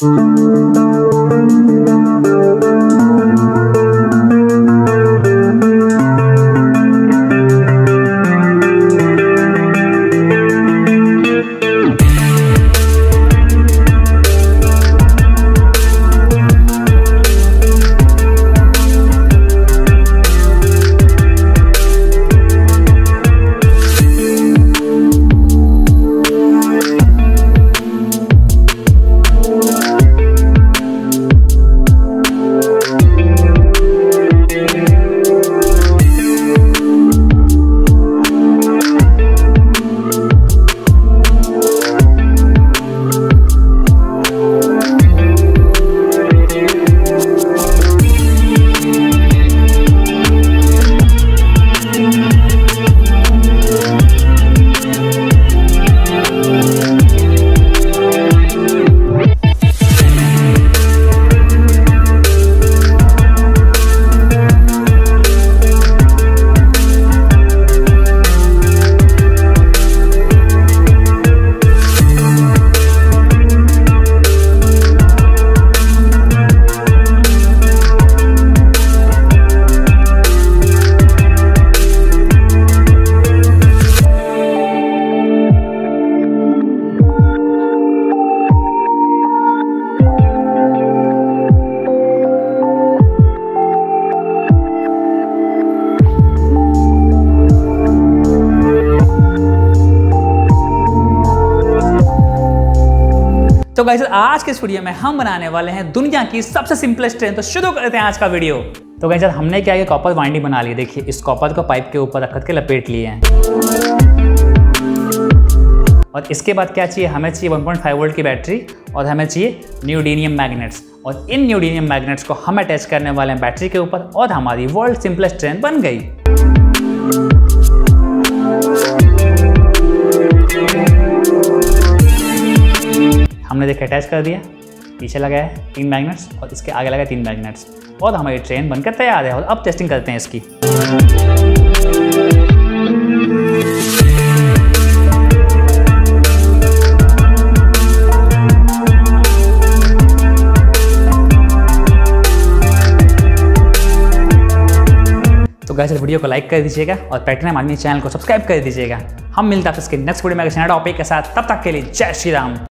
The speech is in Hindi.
तो गाइस आज के इस वीडियो में हम बनाने वाले हैं दुनिया की सबसे सिंपलेस्ट ट्रेन। तो शुरू करते हैं आज का वीडियो। तो गाइस हमने क्या किया, कॉपर वाइंडिंग बना ली। देखिए इस कॉपर को पाइप के ऊपर रख के लपेट लिए हैं। और इसके बाद क्या चाहिए, हमें चाहिए 1.5 वोल्ट की बैटरी और हमें चाहिए न्यूडीनियम मैग्नेट्स। और इन न्यूडीनियम मैग्नेट्स को हम अटैच करने वाले हैं बैटरी के ऊपर और हमारी वर्ल्ड सिंपलेस्ट ट्रेन बन गई। हमने देखिए अटैच कर दिया, पीछे लगाया है 3 मैग्नेट्स और इसके आगे लगाए 3 मैग्नेट्स और हमारी ट्रेन बनकर तैयार है। और अब टेस्टिंग करते हैं इसकी। तो गाइस वीडियो को लाइक कर दीजिएगा और प्लैटिनम आर्मी चैनल को सब्सक्राइब कर दीजिएगा। हम मिलते हैं आपसे इसके नेक्स्ट वीडियो में नए टॉपिक के साथ। तब तक के लिए जय श्री राम।